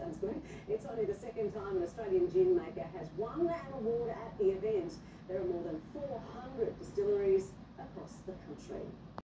Sounds good. It's only the second time an Australian gin maker has won an award at the event. There are more than 400 distilleries across the country.